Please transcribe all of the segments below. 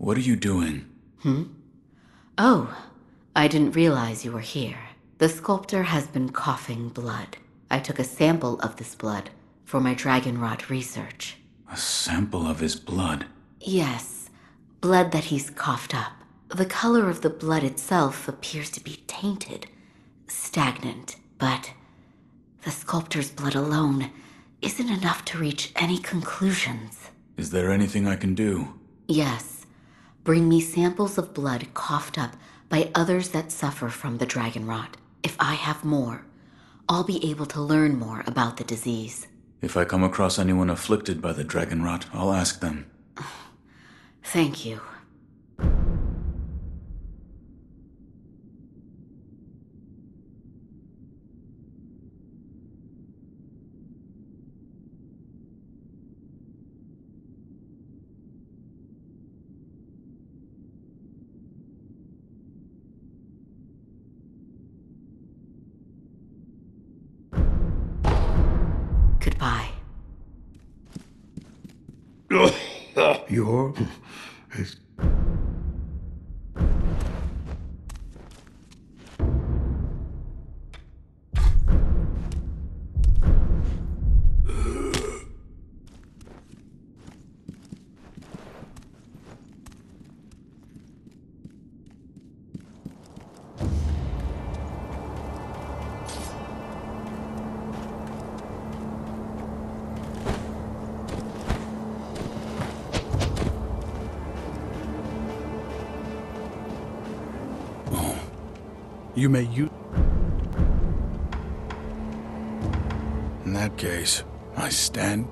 What are you doing? Oh, I didn't realize you were here. The sculptor has been coughing blood. I took a sample of this blood for my dragonrot research. A sample of his blood? Yes, blood that he's coughed up. The color of the blood itself appears to be tainted, stagnant, but the sculptor's blood alone isn't enough to reach any conclusions. Is there anything I can do? Yes. Bring me samples of blood coughed up by others that suffer from the dragon rot. If I have more, I'll be able to learn more about the disease. If I come across anyone afflicted by the dragon rot, I'll ask them. Thank you. Goodbye. You're... You may use... In that case, I stand...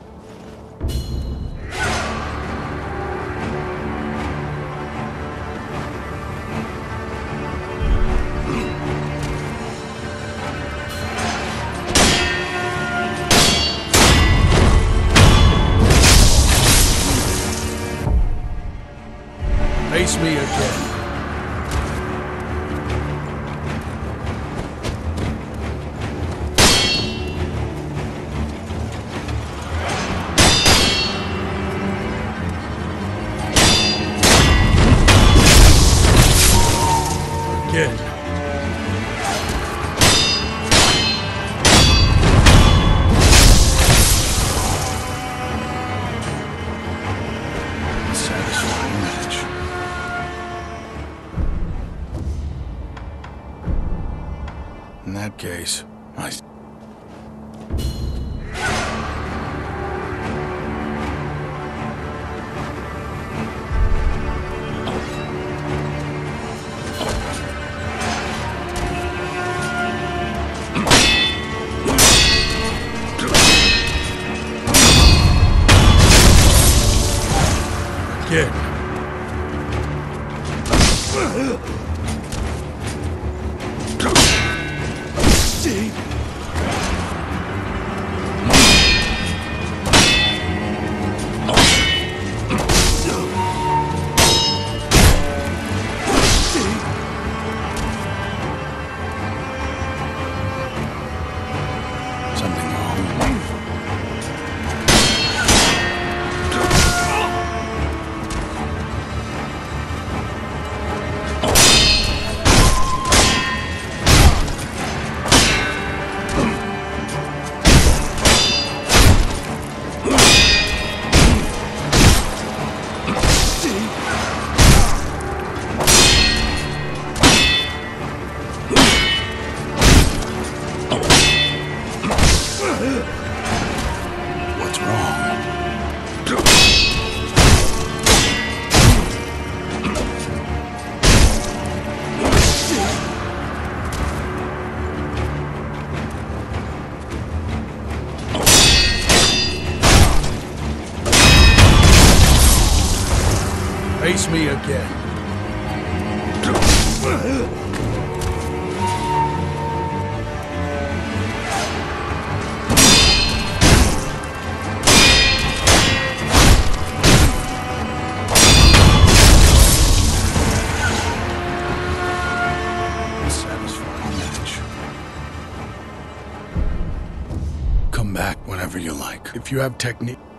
Face me again. Again. Satisfying match. In that case, I... Again. See? Something wrong. What's wrong? Face me again. Satisfying match. Come back whenever you like. If you have technique.